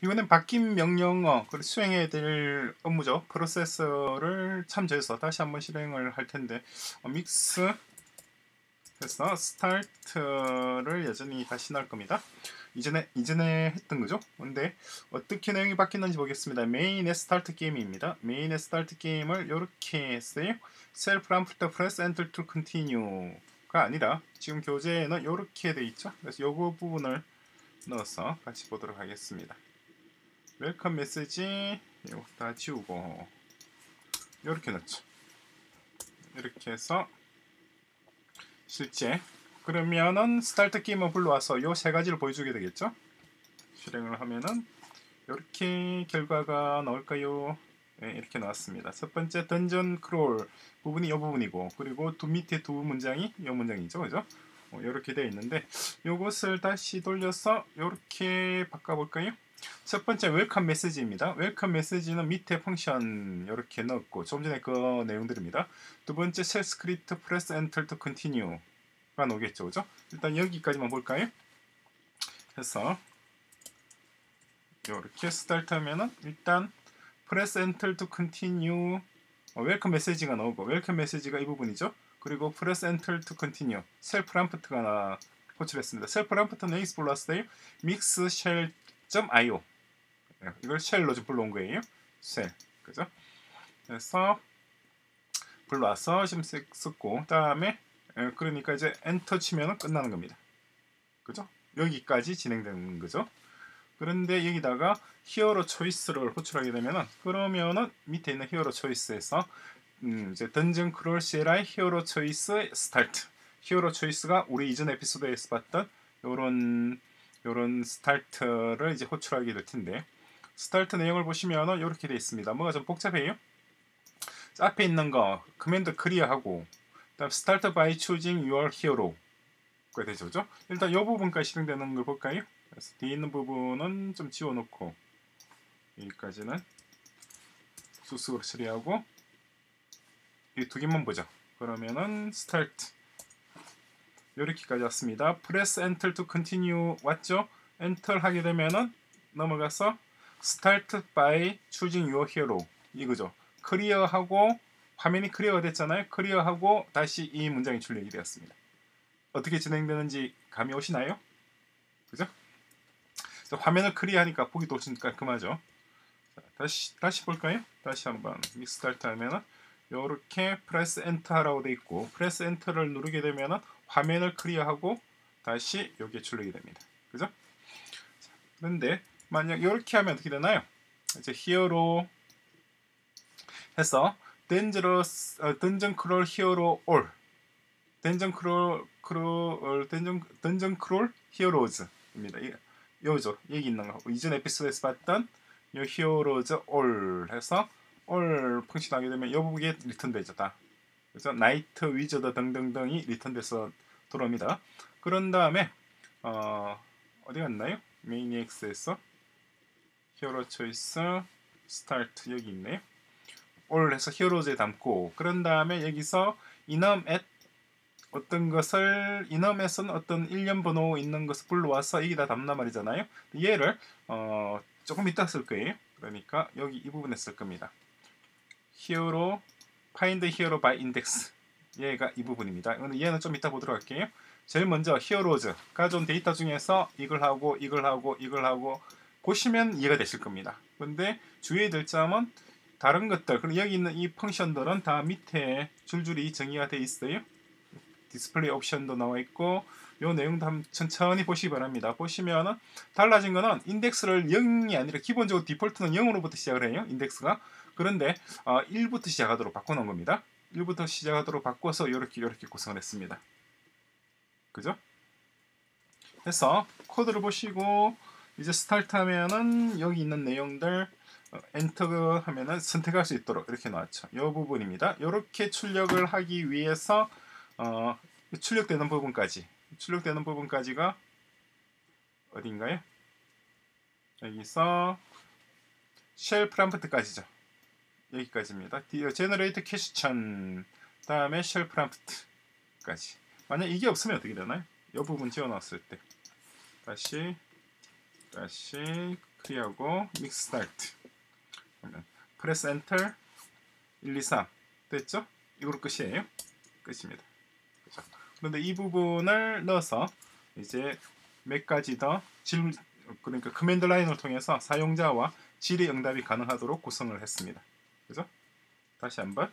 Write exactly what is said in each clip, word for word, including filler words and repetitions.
이번엔 바뀐 명령어, 그리고 수행해야 될 업무죠. 프로세서를 참조해서 다시 한번 실행을 할 텐데, 어, 믹스 해서 스타트를 여전히 다시 넣을 겁니다. 이전에 이전에 했던 거죠. 근데 어떻게 내용이 바뀌는지 보겠습니다. 메인의 스타트 게임입니다. 메인의 스타트 게임을 이렇게 했어요. 셀프 람프터 프레스 엔터 투 컨티뉴가 아니라 지금 교재에는 이렇게 돼 있죠. 그래서 요거 부분을 넣어서 같이 보도록 하겠습니다. 웰컴 메시지 이거 다 지우고 이렇게 넣죠. 이렇게 해서 실제 그러면은 스타트 게임을 불러와서 요 세 가지를 보여주게 되겠죠. 실행을 하면은 이렇게 결과가 나올까요? 네, 이렇게 나왔습니다. 첫 번째 던전 크롤 부분이 이 부분이고, 그리고 두 밑에 두 문장이 이 문장이죠, 그죠? 어, 이렇게 되어 있는데 요것을 다시 돌려서 이렇게 바꿔볼까요? 첫 번째 웰컴 메시지입니다. 웰컴 메시지는 밑에 펑션 이렇게 넣었고 좀 전에 그 내용들입니다. 두 번째 쉘 스크립트 프레스 엔터 투 컨티뉴가 나오겠죠, 그죠? 일단 여기까지만 볼까요? 해서 이렇게 스타트 하면은 일단 프레스 엔터 투 컨티뉴 웰컴 메시지가 나오고, 웰컴 메시지가 이 부분이죠. 그리고 프레스 엔터 투 컨티뉴 셀프 람프트가 나 호출했습니다. 셀프 람프트는 여기서 불러왔어요. 믹스 쉘 .io 이걸 쉘로 좀 불러온 거예요. 쉘, 그죠? 그래서 불러와서 지금 썼고, 다음에 그러니까 이제 엔터 치면 끝나는 겁니다. 그죠? 여기까지 진행되는 거죠. 그런데 여기다가 히어로 초이스를 호출하게 되면은, 그러면은 밑에 있는 히어로 초이스에서 음 이제 던전 크롤 씨엘아이 히어로 초이스 스타트, 히어로 초이스가 우리 이전 에피소드에서 봤던 요런 요런 스타트를 이제 호출하게 될 텐데, 스타트 내용을 보시면은 이렇게 되어 있습니다. 뭐가 좀 복잡해요. 앞에 있는 거 커맨드 클리어하고, 그다음 스타트 바이 choosing your hero가 되죠, 그죠? 일단 이 부분까지 실행되는 걸 볼까요? 그래서 뒤에 있는 부분은 좀 지워놓고 여기까지는 수식으로 처리하고 이 두 개만 보죠. 그러면은 스타트 이렇게까지 왔습니다. 프레스 엔터 투 컨티뉴 왔죠? 엔터 하게 되면은 넘어가서 스타트 바이 choosing your hero 이거죠. 클리어하고 화면이 클리어가 됐잖아요. 클리어하고 다시 이 문장이 출력이 되었습니다. 어떻게 진행되는지 감이 오시나요? 그죠? 화면을 클리어하니까 보기도 훨씬 깔끔하죠. 자, 다시 다시 볼까요? 다시 한번 믹스타트 하면은 이렇게 프레스 엔터 하라고 돼 있고, 프레스 엔터를 누르게 되면은 화면을 클리어하고 다시 여기에 출력이 됩니다. 그죠? 자, 그런데 만약 이렇게 하면 어떻게 되나요? 이제 히어로 해서 던저러스 어, 던전 크롤 히어로 올 던전 크롤 크롤 던전 던전 크롤 히어로즈입니다. 요죠. 여기 있는 거. 이전 에피소드에서 봤던 요 히어로즈 올 해서 올 펑션 하게 되면 이 부분에 리턴되죠. 다. 그래서 나이트, 위저드 등등등이 리턴돼서 돌아옵니다. 그런 다음에 어, 어디 갔나요? 메인엑스에서 히어로 초이스 스타트 여기 있네요. 올 해서 히어로즈에 담고, 그런 다음에 여기서 이넘 앳 어떤 것을 이넘에서는 어떤 일련 번호 있는 것을 불러와서 여기다 담나 말이잖아요. 얘를 어, 조금 이따 쓸 거예요. 그러니까 여기 이 부분에 쓸 겁니다. 히어로 find hero by index 얘가 이 부분입니다. 얘는 좀 이따 보도록 할게요. 제일 먼저 히어로즈 가져온 데이터 중에서 이걸 하고 이걸 하고 이걸 하고 보시면 이해가 되실 겁니다. 근데 주의해야 될 점은 다른 것들, 그리고 여기 있는 이 펑션들은 다 밑에 줄줄이 정의가 되어 있어요. 디스플레이 옵션도 나와 있고 요 내용도 한번 천천히 보시기 바랍니다. 보시면은 달라진 거는 인덱스를 영이 아니라 기본적으로 디폴트는 영으로부터 시작을 해요. 인덱스가. 그런데 어, 일부터 시작하도록 바꿔놓은 겁니다. 일부터 시작하도록 바꿔서 이렇게 이렇게 구성을 했습니다. 그죠? 그래서 코드를 보시고 이제 스타트 하면은 여기 있는 내용들 어, 엔터 하면은 선택할 수 있도록 이렇게 나왔죠. 이 부분입니다. 이렇게 출력을 하기 위해서 어, 출력되는 부분까지 출력되는 부분까지가 어딘가요? 여기서 쉘 프람프트까지죠. 여기까지입니다. 제너레이트 캐시천 다음에 쉘 프람프트까지. 만약 이게 없으면 어떻게 되나요? 이 부분 지워놨을 때 다시 다시 프리하고 믹스 스타트. 프레스 엔터 일, 이, 삼 됐죠? 이거로 끝이에요. 끝입니다. 그렇죠? 그런데 이 부분을 넣어서 이제 몇 가지 더 질문, 그러니까 커맨드 라인을 통해서 사용자와 질의 응답이 가능하도록 구성을 했습니다. 그죠? 다시 한번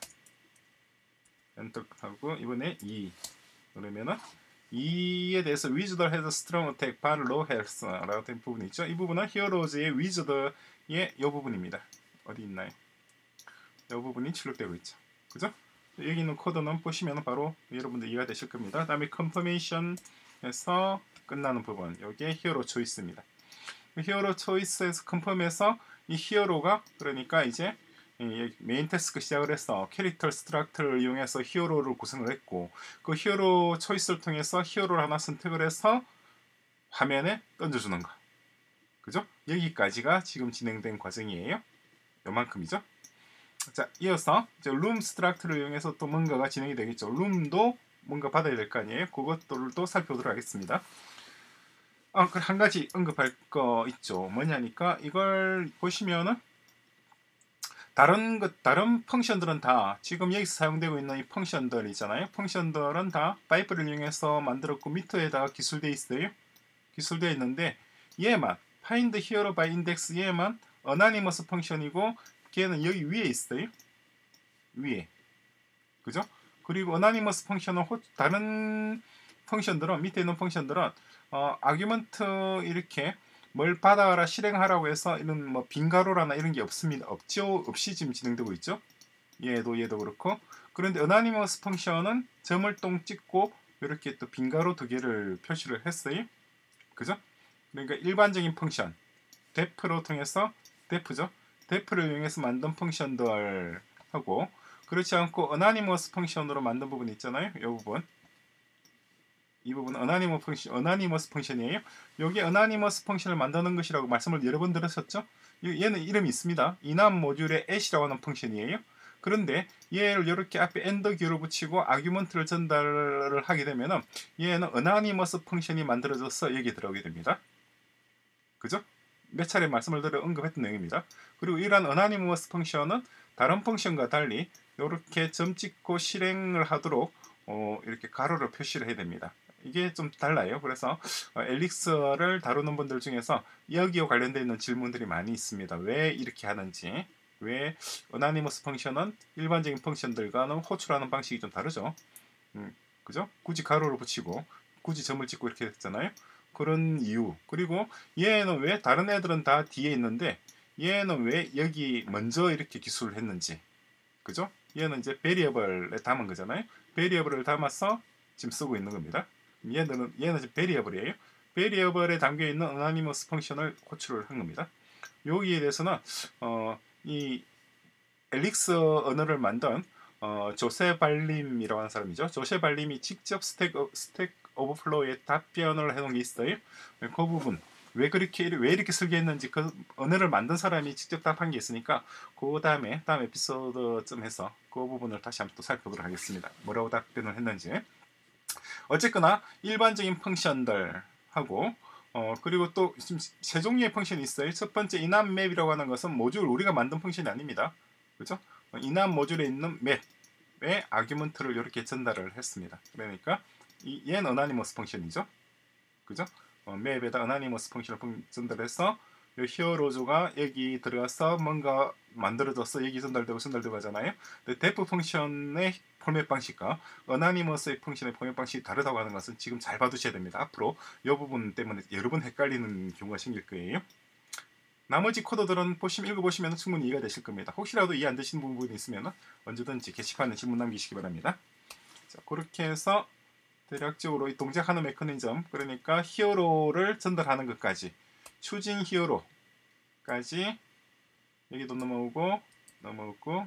엔터하고 이번에 이 그러면은 이에 대해서 위즈더 has strong attack but low health 라고 된 부분이 있죠. 이 부분은 히어로즈의 위즈더의 이 부분입니다. 어디 있나요? 이 부분이 출력되고 있죠. 그죠? 여기 있는 코드는 보시면 바로 여러분들 이해가 되실 겁니다. 그 다음에 컨퍼메이션에서 끝나는 부분, 여기에 히어로 초이스입니다. 히어로 초이스에서 컨펌해서 이 히어로가 그러니까 이제 메인 태스크 시작을 해서 캐릭터 스트럭트를 이용해서 히어로를 구성을 했고 그 히어로 초이스를 통해서 히어로를 하나 선택을 해서 화면에 던져주는 거. 그죠? 여기까지가 지금 진행된 과정이에요. 요만큼이죠. 자, 이어서 이제 룸 스트럭트를 이용해서 또 뭔가가 진행이 되겠죠. 룸도 뭔가 받아야 될 거 아니에요. 그것들도 살펴보도록 하겠습니다. 아, 그 한 가지 언급할 거 있죠. 뭐냐니까 이걸 보시면은 다른 것 다른 펑션들은 다 지금 여기서 사용되고 있는 이 펑션들 있잖아요. 펑션들은 다 파이프를 이용해서 만들었고 미터에다가 기술되어 있어요. 기술되어 있는데 얘만 find hero by index 얘만 anonymous 펑션이고 걔는 여기 위에 있어요. 위에. 그죠? 그리고 anonymous 펑션은 호, 다른 펑션들은 밑에 있는 펑션들은 어, 아규먼트 이렇게 뭘 받아라 실행하라고 해서 이런 뭐 빈가로라나 이런 게 없습니다. 없죠. 없이 지금 진행되고 있죠. 얘도 얘도 그렇고. 그런데 anonymous 펑션은 점을 똥 찍고 이렇게 또 빈가로 두 개를 표시를 했어요. 그죠? 그러니까 일반적인 펑션 def로 통해서 def죠. def를 이용해서 만든 펑션들 하고 그렇지 않고 anonymous 펑션으로 만든 부분 있잖아요. 이 부분. 이 부분은 anonymous 펑션, anonymous 펑션이에요. 여기 anonymous 펑션을 만드는 것이라고 말씀을 여러 번 들으셨죠? 얘는 이름이 있습니다. 이남 모듈의 at이라고 하는 펑션이에요. 그런데 얘를 이렇게 앞에 엔더 기호를 붙이고 아규먼트를 전달을 하게 되면은 얘는 anonymous 펑션이 만들어져서 여기 들어오게 됩니다. 그죠? 몇 차례 말씀을 드려 언급했던 내용입니다. 그리고 이러한 anonymous 펑션은 다른 펑션과 달리 이렇게 점 찍고 실행을 하도록 어, 이렇게 가로로 표시를 해야 됩니다. 이게 좀 달라요. 그래서 어, 엘릭서를 다루는 분들 중에서 여기와 관련되어 있는 질문들이 많이 있습니다. 왜 이렇게 하는지, 왜 anonymous 펑션은 일반적인 펑션들과는 호출하는 방식이 좀 다르죠. 음, 그죠? 굳이 가로를 붙이고 굳이 점을 찍고 이렇게 했잖아요. 그런 이유. 그리고 얘는 왜 다른 애들은 다 뒤에 있는데 얘는 왜 여기 먼저 이렇게 기술을 했는지. 그죠? 얘는 이제 베리어블에 담은 거잖아요. 베리어블을 담아서 지금 쓰고 있는 겁니다. 얘는 얘는 지금 베리어블이에요. 베리어블에 담겨 있는 anonymous 펑션을 호출을 한 겁니다. 여기에 대해서는 어, 이 엘릭서 언어를 만든 어, 조세 발림이라고 하는 사람이죠. 조세 발림이 직접 스택 어, 스택 오버플로우에 답변을 해놓은 게 있어요. 그 부분 왜 그렇게 왜 이렇게 설계 했는지 그 언어를 만든 사람이 직접 답한 게 있으니까 그 다음에 다음 에피소드쯤 해서 그 부분을 다시 한번 또 살펴보도록 하겠습니다. 뭐라고 답변을 했는지. 어쨌거나 일반적인 펑션들 하고 어 그리고 또 세 종류의 펑션이 있어요. 첫 번째 이남 맵이라고 하는 것은 모듈 우리가 만든 펑션이 아닙니다. 그죠? 이남 모듈에 있는 맵의 아규먼트를 이렇게 전달을 했습니다. 그러니까 이, 얘는 anonymous 펑션이죠. 그죠? 어, 맵에다 anonymous 펑션을 전달해서 이 히어로즈가 여기 들어가서 뭔가 만들어져서 여기 전달되고 전달되고 하잖아요. 근데 def 펑션의 포맷 방식과 anonymous의 펑션의 포맷 방식이 다르다고 하는 것은 지금 잘 봐두셔야 됩니다. 앞으로 이 부분 때문에 여러 번 헷갈리는 경우가 생길 거예요. 나머지 코드들은 보시면 읽어보시면 충분히 이해가 되실 겁니다. 혹시라도 이해 안 되시는 부분이 있으면 언제든지 게시판에 질문 남기시기 바랍니다. 자, 그렇게 해서 대략적으로 이 동작하는 메커니즘, 그러니까 히어로를 전달하는 것까지, 추진 히어로까지 여기도 넘어오고 넘어오고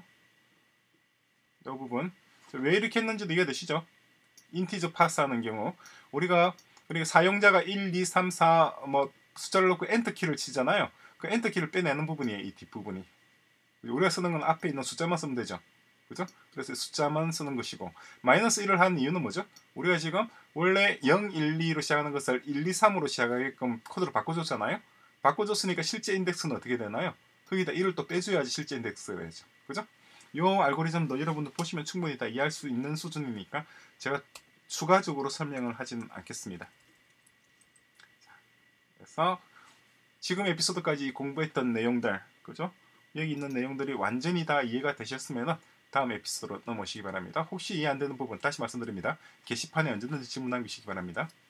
이 부분 왜 이렇게 했는지도 이해되시죠? 인티저 파스하는 경우 우리가 그리고 사용자가 일, 이, 삼, 사 뭐 숫자를 넣고 엔터키를 치잖아요. 그 엔터키를 빼내는 부분이에요. 이 뒷부분이. 우리가 쓰는 건 앞에 있는 숫자만 쓰면 되죠. 그죠? 그래서 숫자만 쓰는 것이고 마이너스 일을 한 이유는 뭐죠? 우리가 지금 원래 영, 일, 이로 시작하는 것을 일, 이, 삼으로 시작하게끔 코드를 바꿔줬잖아요. 바꿔줬으니까 실제 인덱스는 어떻게 되나요? 거기다 일을 또 빼줘야지 실제 인덱스가 되죠. 그죠? 요 알고리즘도 여러분들 보시면 충분히 다 이해할 수 있는 수준이니까 제가 추가적으로 설명을 하지는 않겠습니다. 그래서 지금 에피소드까지 공부했던 내용들, 그죠? 여기 있는 내용들이 완전히 다 이해가 되셨으면 다음 에피소드로 넘어오시기 바랍니다. 혹시 이해 안 되는 부분 다시 말씀드립니다. 게시판에 언제든지 질문 남기시기 바랍니다.